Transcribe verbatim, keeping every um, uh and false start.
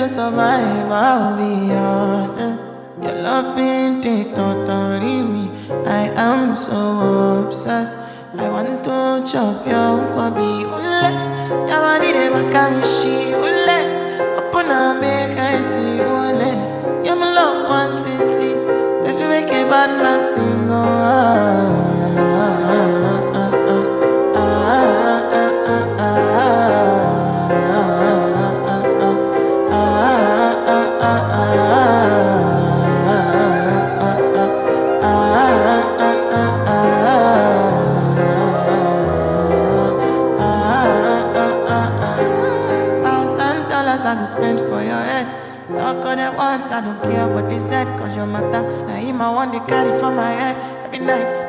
to survive, I'll be honest. Your love ain't it, totally me. I am so obsessed. I want to chop your kwabi ule. Your body de makamishi ule. Open up, make I see ule. You're my love one city. If you make a bad man sing, oh ah, ah, ah, ah, ah, ah, ah, ah. I go spend for your head. Talk on it once, I don't care what they said. Cause your matter, now him I want to carry for my head. Every night,